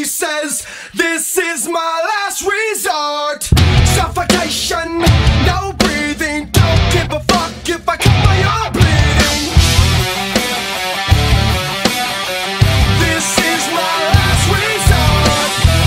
pieces. This is my last resort. Suffocation, no breathing. Don't give a fuck if I cut my arm bleeding. This is my last resort.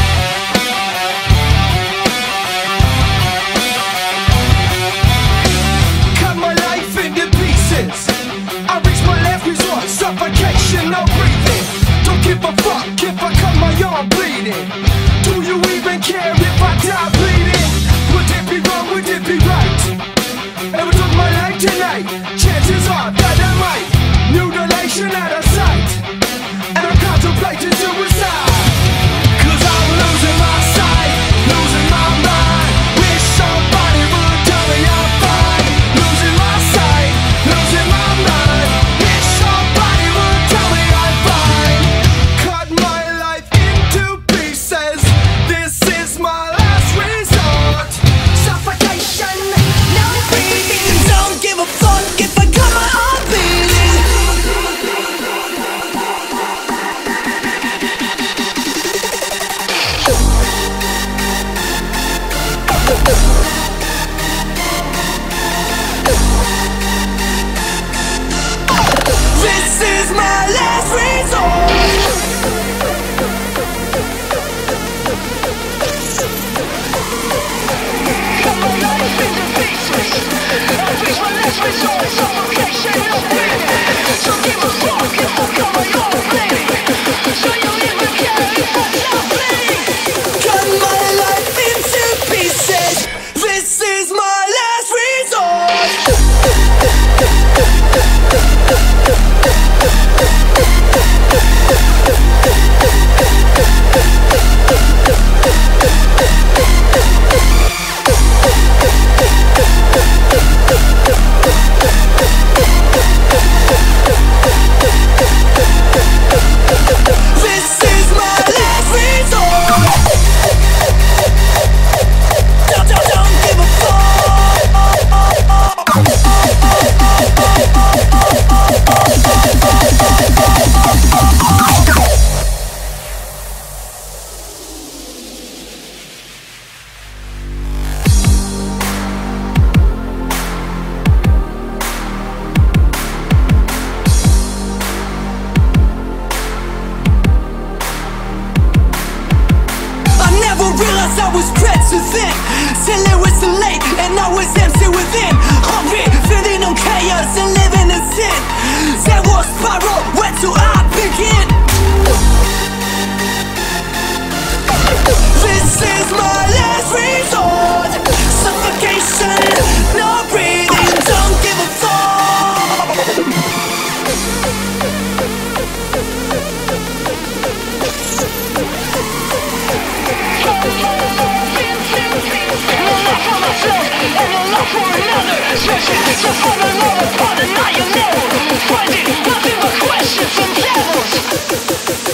Cut my life into pieces. I reach my last resort. Suffocation, no breathing. Don't give a fuck if I cut my arm bleeding. Do you even care if I die bleeding? Would it be wrong, would it be right? Ever took my life tonight? Chances are that I might. Mutilation out of sight. And I'm contemplating suicide. Cause I'm losing my sight, losing my mind. Wish somebody would tell me I'm fine. Losing my sight, losing my mind. Wish somebody would tell me I'm fine. Cut my life into pieces. This is my last resort. Suffocation, no breathing. Don't give a fuck if I cut my arm bleeding. This is my last resort. Cut my life into pieces. I reach my last resort. Suffocation, no breathing. Don't give a fuck if I cut my arm bleeding. So you even care if I stop bleeding. Cut my life into pieces. This is my last resort. This is my last resort. Don't give a realized I was bred to thin, till it was too late and I was empty within. Hungry, feeding on chaos and living in sin. That was spiral, where do I begin? This is my last resort. Suffocation, no breathing. Don't give a fuck. And a love for another, searching to find another part of night. You'll never find it, nothing but questions and devils.